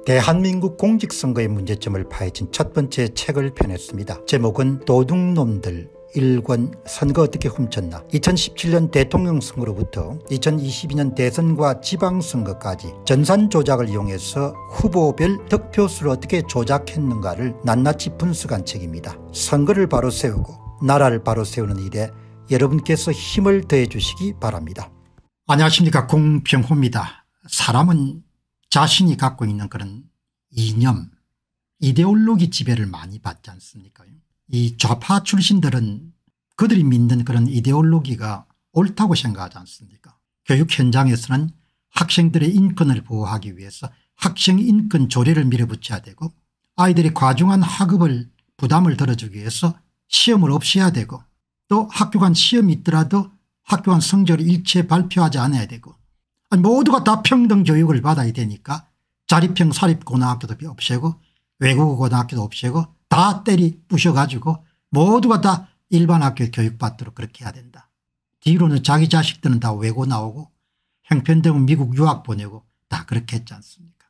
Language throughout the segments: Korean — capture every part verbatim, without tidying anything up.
대한민국 공직선거의 문제점을 파헤친 첫 번째 책을 펴냈습니다. 제목은 도둑놈들 일 권 선거 어떻게 훔쳤나. 이천십칠 년 대통령 선거로부터 이천이십이 년 대선과 지방선거까지 전산 조작을 이용해서 후보별 득표수를 어떻게 조작했는가를 낱낱이 분석한 책입니다. 선거를 바로 세우고 나라를 바로 세우는 일에 여러분께서 힘을 더해 주시기 바랍니다. 안녕하십니까, 공병호입니다. 사람은 자신이 갖고 있는 그런 이념, 이데올로기 지배를 많이 받지 않습니까? 이 좌파 출신들은 그들이 믿는 그런 이데올로기가 옳다고 생각하지 않습니까? 교육 현장에서는 학생들의 인권을 보호하기 위해서 학생 인권 조례를 밀어붙여야 되고, 아이들이 과중한 학업을 부담을 덜어주기 위해서 시험을 없애야 되고, 또 학교 간 시험이 있더라도 학교 간 성적을 일체 발표하지 않아야 되고, 아니 모두가 다 평등 교육을 받아야 되니까 자립형 사립고등학교도 없애고 외국어 고등학교도 없애고 다 때리 부셔가지고 모두가 다 일반 학교 교육받도록 그렇게 해야 된다. 뒤로는 자기 자식들은 다 외고 나오고 형편되면 미국 유학 보내고 다 그렇게 했지 않습니까?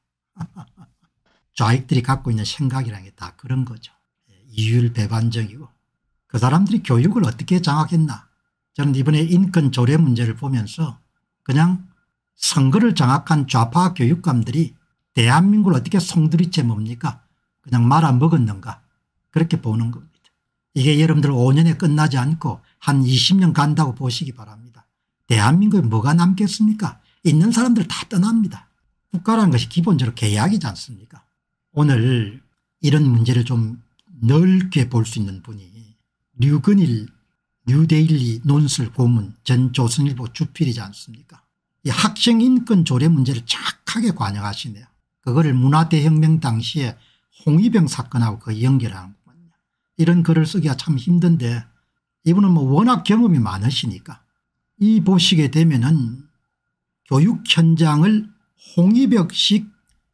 좌익들이 갖고 있는 생각이라는 게 다 그런 거죠. 이율배반적이고. 그 사람들이 교육을 어떻게 장악했나. 저는 이번에 인권 조례 문제를 보면서 그냥 선거를 장악한 좌파 교육감들이 대한민국을 어떻게 송두리째 뭡니까? 그냥 말아먹었는가, 그렇게 보는 겁니다. 이게 여러분들 오 년에 끝나지 않고 한 이십 년 간다고 보시기 바랍니다. 대한민국에 뭐가 남겠습니까? 있는 사람들 다 떠납니다. 국가라는 것이 기본적으로 계약이지 않습니까? 오늘 이런 문제를 좀 넓게 볼 수 있는 분이 류근일 뉴데일리 논술 고문 전 조선일보 주필이지 않습니까? 이 학생 인권 조례 문제를 정확하게 관여하시네요. 그거를 문화대혁명 당시에 홍위병 사건하고 그 연결하는 거거든요. 이런 글을 쓰기가 참 힘든데 이분은 뭐 워낙 경험이 많으시니까 이 보시게 되면은 교육 현장을 홍위병식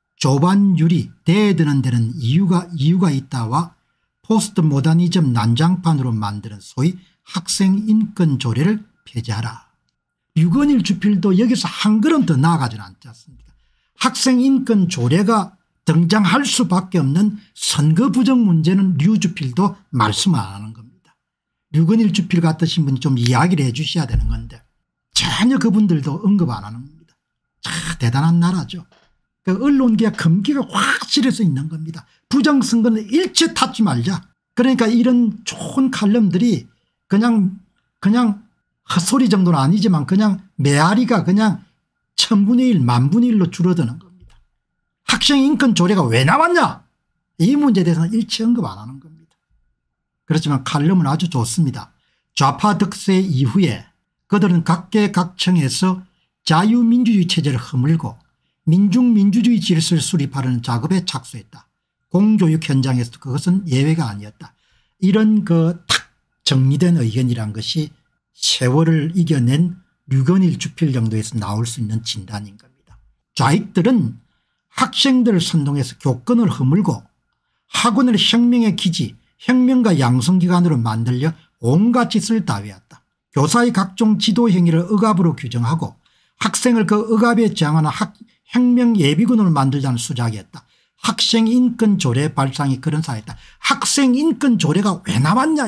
조반유리 대드는 데는 이유가 이유가 있다와 포스트 모더니즘 난장판으로 만드는 소위 학생 인권 조례를 폐지하라. 류근일 주필도 여기서 한 걸음 더 나아가지는 않지 않습니까? 학생 인권 조례가 등장할 수밖에 없는 선거 부정 문제는 류 주필도 말씀 안 하는 겁니다. 류근일 주필 같으신 분이 좀 이야기를 해 주셔야 되는 건데 전혀 그분들도 언급 안 하는 겁니다. 참 대단한 나라죠. 그 언론계의 금기가 확실해서 있는 겁니다. 부정선거는 일체 탓지 말자. 그러니까 이런 좋은 칼럼들이 그냥 그냥 헛소리 정도는 아니지만 그냥 메아리가 그냥 천분의 일 만분의 일로 줄어드는 겁니다. 학생 인권 조례가 왜 나왔냐, 이 문제에 대해서는 일체 언급 안 하는 겁니다. 그렇지만 칼럼은 아주 좋습니다. 좌파 득세 이후에 그들은 각계각층에서 자유민주주의 체제를 허물고 민중민주주의 질서를 수립하려는 작업에 착수했다. 공교육 현장에서도 그것은 예외가 아니었다. 이런 그 탁 정리된 의견이란 것이 세월을 이겨낸 류근일 주필 정도에서 나올 수 있는 진단인 겁니다. 좌익들은 학생들을 선동해서 교권을 허물고 학원을 혁명의 기지, 혁명가 양성기관으로 만들려 온갖 짓을 다해왔다. 교사의 각종 지도 행위를 억압으로 규정하고 학생을 그 억압에 저항하는 학, 혁명 예비군으로 만들자는 수작이었다. 학생 인권 조례 발상이 그런 사회다. 학생 인권 조례가 왜 나왔냐.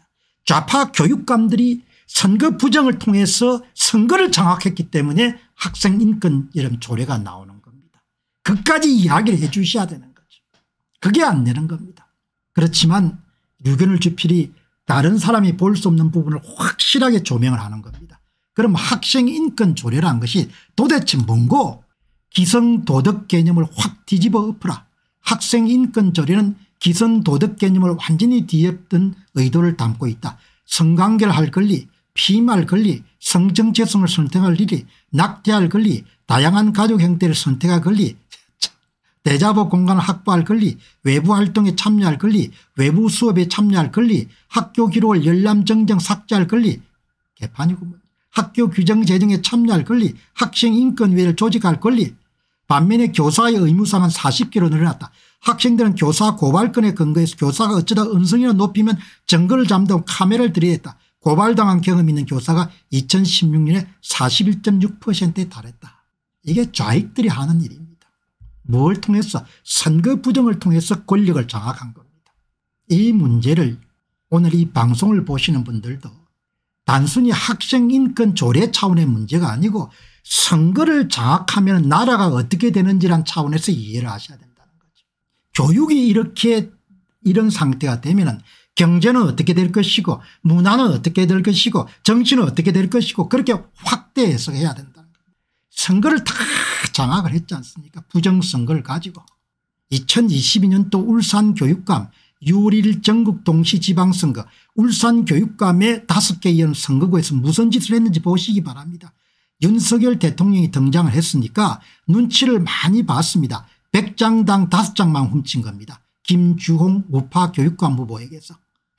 좌파 교육감들이 선거 부정을 통해서 선거를 장악했기 때문에 학생 인권 이런 조례가 나오는 겁니다. 그까지 이야기를 해 주셔야 되는 거죠. 그게 안 되는 겁니다. 그렇지만 류근일 주필이 다른 사람이 볼 수 없는 부분을 확실하게 조명을 하는 겁니다. 그럼 학생 인권 조례라는 것이 도대체 뭔고? 기성도덕 개념을 확 뒤집어 엎어라. 학생 인권 조례는 기성도덕 개념을 완전히 뒤엎던 의도를 담고 있다. 성관계를 할 권리, 피임할 권리, 성정체성을 선택할 권리, 낙태할 권리, 다양한 가족 형태를 선택할 권리, 대자보 공간을 확보할 권리, 외부 활동에 참여할 권리, 외부 수업에 참여할 권리, 학교 기록을 열람 정정 삭제할 권리, 개판이고 학교 규정 제정에 참여할 권리, 학생 인권위를 조직할 권리. 반면에 교사의 의무사항은 사십 개로 늘어났다. 학생들은 교사 고발건에 근거해서 교사가 어쩌다 언성이나 높이면 증거를 잠재고 카메라를 들이댔다. 고발당한 경험이 있는 교사가 이천십육 년에 사십일 점 육 퍼센트에 달했다. 이게 좌익들이 하는 일입니다. 뭘 통해서? 선거 부정을 통해서 권력을 장악한 겁니다. 이 문제를 오늘 이 방송을 보시는 분들도 단순히 학생 인권 조례 차원의 문제가 아니고 선거를 장악하면 나라가 어떻게 되는지란 차원에서 이해를 하셔야 된다는 거죠. 교육이 이렇게 이런 상태가 되면 경제는 어떻게 될 것이고 문화는 어떻게 될 것이고 정치는 어떻게 될 것이고 그렇게 확대해서 해야 된다는 겁니다. 선거를 다 장악을 했지 않습니까? 부정선거를 가지고. 이천이십이 년도 울산교육감 유월 일 일 전국 동시지방선거 울산교육감의 다섯 개 선거구에서 무슨 짓을 했는지 보시기 바랍니다. 윤석열 대통령이 등장을 했으니까 눈치를 많이 봤습니다. 백 장당 다섯 장만 훔친 겁니다. 김주홍 우파 교육감 후보에게서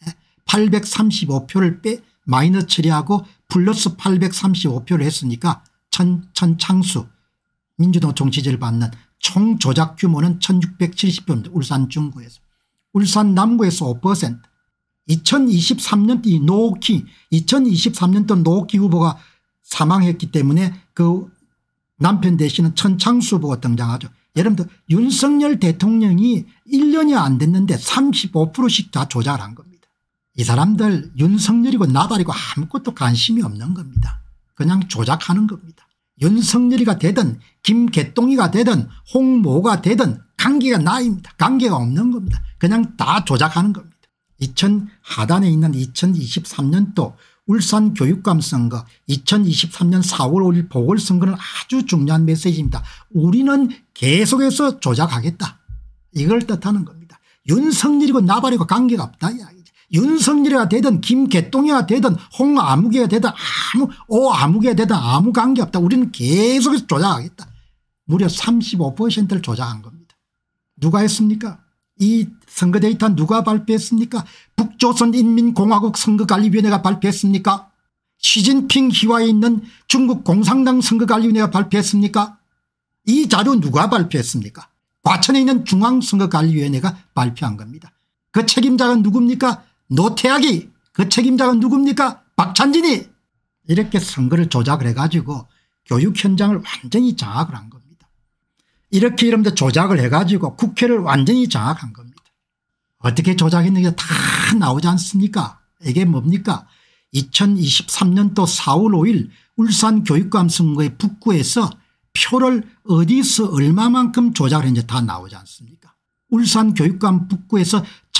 팔백삼십오 표를 빼 마이너스 처리하고 플러스 팔백삼십오 표를 했으니까 천, 천창수 민주노총 지지를 받는 총 조작 규모는 천육백칠십 표입니다. 울산 중구에서. 울산 남구에서 오 퍼센트. 이천이십삼 년도 이 노키 이천이십삼 년도 노키 후보가 사망했기 때문에 그 남편 대신은 천창수 후보가 등장하죠. 여러분들 윤석열 대통령이 일 년이 안 됐는데 삼십오 퍼센트씩 다 조작을 한 겁니다. 이 사람들 윤석열이고 나발이고 아무것도 관심이 없는 겁니다. 그냥 조작하는 겁니다. 윤석열이가 되든 김개똥이가 되든 홍모가 되든 관계가 나입니다. 관계가 없는 겁니다. 그냥 다 조작하는 겁니다. 이천 하단에 있는 이천이십삼 년도 울산 교육감 선거 이천이십삼 년 사월 오일 보궐선거는 아주 중요한 메시지입니다. 우리는 계속해서 조작하겠다. 이걸 뜻하는 겁니다. 윤석열이고 나발이고 관계가 없다 이야기죠. 윤석열이가 되든 김개똥이가 되든 홍아무개가 되든 아무 오아무개가 되든 아무 관계없다. 우리는 계속해서 조작하겠다. 무려 삼십오 퍼센트를 조작한 겁니다. 누가 했습니까? 이 선거 데이터 누가 발표했습니까? 북조선인민공화국 선거관리위원회가 발표했습니까? 시진핑 휘하에 있는 중국 공산당 선거관리위원회가 발표했습니까? 이 자료 누가 발표했습니까? 과천에 있는 중앙선거관리위원회가 발표한 겁니다. 그 책임자가 누굽니까? 노태악이. 그 책임자가 누굽니까? 박찬진이. 이렇게 선거를 조작을 해가지고 교육 현장을 완전히 장악을 한 겁니다. 이렇게 여러분들 조작을 해가지고 국회를 완전히 장악한 겁니다. 어떻게 조작했는지 다 나오지 않습니까? 이게 뭡니까? 이천이십삼 년도 사월 오일 울산교육감 선거의 북구에서 표를 어디서 얼마만큼 조작을 했는지 다 나오지 않습니까? 울산교육감 북구에서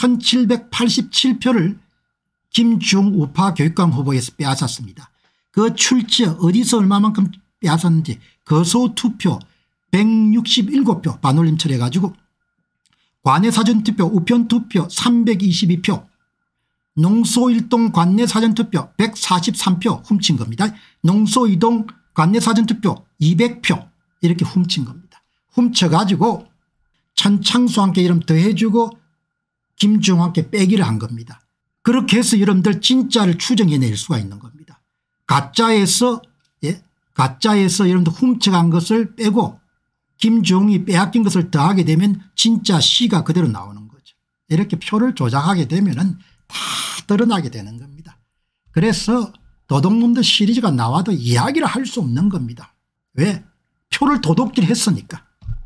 천칠백팔십칠 표를 김주홍 우파 교육감 후보에서 빼앗았습니다. 그 출처 어디서 얼마만큼 빼앗았는지 거소투표 백육십칠 표 반올림 처리해가지고 관내사전투표 우편투표 삼백이십이 표 농소일동 관내사전투표 백사십삼 표 훔친 겁니다. 농소이동 관내사전투표 이백 표 이렇게 훔친 겁니다. 훔쳐가지고 천창수와 함께 이름 더해주고 김주홍과 함께 빼기를 한 겁니다. 그렇게 해서 여러분들 진짜를 추정해낼 수가 있는 겁니다. 가짜에서 예, 가짜에서 여러분들 훔쳐간 것을 빼고 김주홍이 빼앗긴 것을 더하게 되면 진짜 시가 그대로 나오는 거죠. 이렇게 표를 조작하게 되면 다 드러나게 되는 겁니다. 그래서 도둑놈들 시리즈가 나와도 이야기를 할 수 없는 겁니다. 왜? 표를 도둑질 했으니까.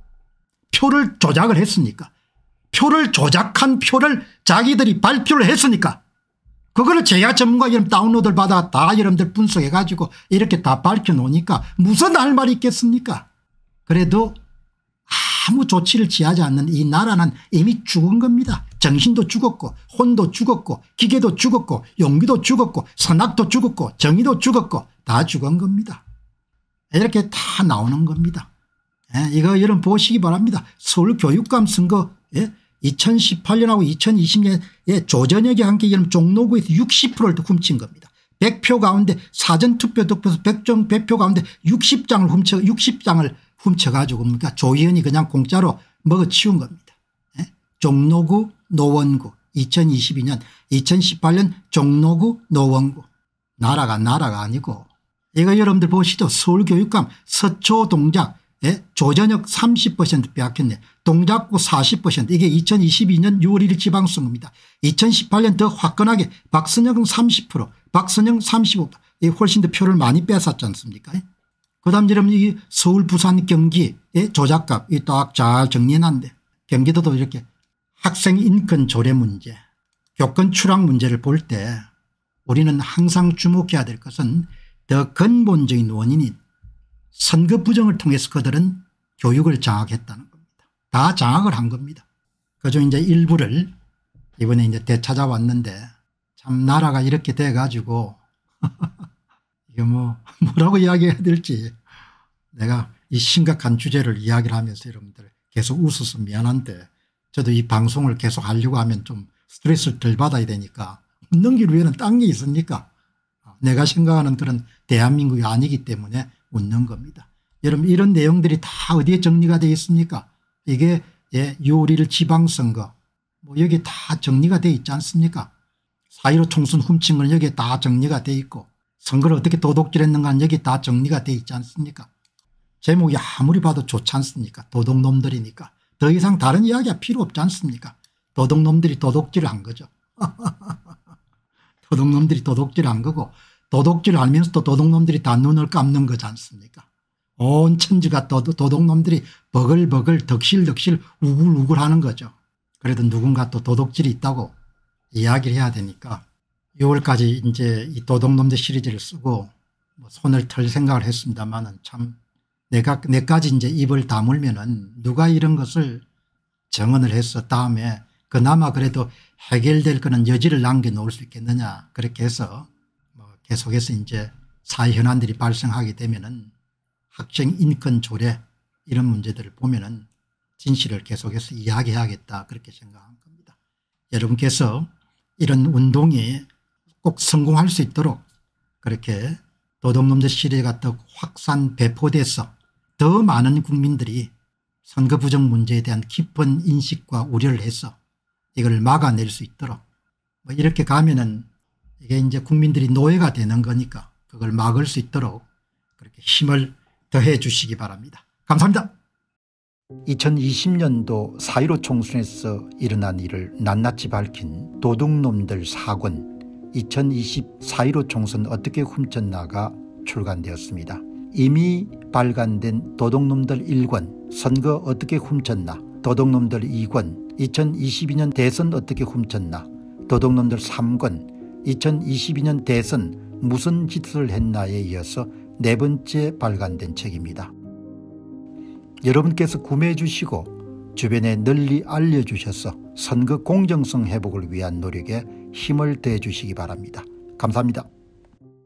표를 조작을 했으니까. 표를 조작한 표를 자기들이 발표를 했으니까. 그거를 제야 전문가 여러분 다운로드를 받아 다 여러분들 분석해 가지고 이렇게 다 밝혀놓으니까 무슨 할 말이 있겠습니까? 그래도 아무 조치를 취하지 않는 이 나라는 이미 죽은 겁니다. 정신도 죽었고 혼도 죽었고 기계도 죽었고 용기도 죽었고 선악도 죽었고 정의도 죽었고 다 죽은 겁니다. 이렇게 다 나오는 겁니다. 예, 이거 여러분 보시기 바랍니다. 서울교육감 선거 예? 이천십팔 년하고 이천이십 년에 조전혁이 함께 여러분 종로구에서 육십 퍼센트를 훔친 겁니다. 백 표 가운데 사전투표 득표서 백 표 가운데 육십 장을 훔쳐 육십 장을 훔쳐가지고 뭡니까? 조희연이 그냥 공짜로 먹어치운 겁니다. 예? 종로구 노원구 이천이십이 년 이천십팔 년 종로구 노원구 나라가 나라가 아니고 이거 여러분들 보시죠. 서울교육감 서초 동작 예? 조전혁 삼십 퍼센트 빼앗겼네. 동작구 사십 퍼센트 이게 이천이십이 년 유월 일 일 지방선거입니다. 이천십팔 년 더 화끈하게 박선영은 삼십 퍼센트 박선영 삼십오 퍼센트 이 훨씬 더 표를 많이 뺏었지 않습니까? 그다음 여러분 이 서울 부산 경기의 조작값 이 딱 잘 정리해놨는데 경기도도 이렇게 학생 인권 조례 문제 교권 추락 문제를 볼 때 우리는 항상 주목해야 될 것은 더 근본적인 원인인 선거 부정을 통해서 그들은 교육을 장악했다는 겁니다. 다 장악을 한 겁니다. 그중 이제 일부를 이번에 이제 되찾아왔는데 참 나라가 이렇게 돼 가지고 이게 뭐 뭐라고 이야기해야 될지 내가 이 심각한 주제를 이야기를 하면서 여러분들 계속 웃어서 미안한데 저도 이 방송을 계속 하려고 하면 좀 스트레스를 덜 받아야 되니까 웃는 길 위에는 딴 게 있습니까? 내가 생각하는 그런 대한민국이 아니기 때문에 웃는 겁니다. 여러분 이런 내용들이 다 어디에 정리가 되어 있습니까? 이게 예, 유월 지방선거 뭐 여기 다 정리가 되어 있지 않습니까? 사 일오 총선 훔친 건 여기에 다 정리가 되어 있고 선거를 어떻게 도둑질했는가 여기 다 정리가 되어 있지 않습니까? 제목이 아무리 봐도 좋지 않습니까? 도둑놈들이니까 더 이상 다른 이야기가 필요 없지 않습니까? 도둑놈들이 도둑질을 한 거죠. 도둑놈들이 도둑질을 한 거고 도둑질을 하면서 또 도둑놈들이 다 눈을 감는 거지 않습니까? 온 천지가 도, 도둑놈들이 버글버글 덕실덕실 우글우글 하는 거죠. 그래도 누군가 또 도둑질이 있다고 이야기를 해야 되니까 유월까지 이제 이 도둑놈들 시리즈를 쓰고 뭐 손을 털 생각을 했습니다만은 참 내가 내까지 이제 입을 다물면은 누가 이런 것을 정언을 해서 다음에 그나마 그래도 해결될 거는 여지를 남겨놓을 수 있겠느냐 그렇게 해서 뭐 계속해서 이제 사회 현안들이 발생하게 되면은 학생 인권 조례 이런 문제들을 보면은 진실을 계속해서 이야기해야겠다 그렇게 생각한 겁니다. 여러분께서 이런 운동이 꼭 성공할 수 있도록 그렇게 도둑놈들 시리즈가 더 확산 배포돼서 더 많은 국민들이 선거 부정 문제에 대한 깊은 인식과 우려를 해서 이걸 막아낼 수 있도록 뭐 이렇게 가면은 이게 이제 국민들이 노예가 되는 거니까 그걸 막을 수 있도록 그렇게 힘을 더해 주시기 바랍니다. 감사합니다. 이천이십 년도 사 일오 총선에서 일어난 일을 낱낱이 밝힌 도둑놈들 사 권 이천이십 사 일오 총선 어떻게 훔쳤나가 출간되었습니다. 이미 발간된 도둑놈들 일 권 선거 어떻게 훔쳤나, 도둑놈들 이 권 이천이십이 년 대선 어떻게 훔쳤나, 도둑놈들 삼 권 이천이십이 년 대선 무슨 짓을 했나에 이어서 네 번째 발간된 책입니다. 여러분께서 구매해 주시고 주변에 널리 알려주셔서 선거 공정성 회복을 위한 노력에 힘을 더해 주시기 바랍니다. 감사합니다.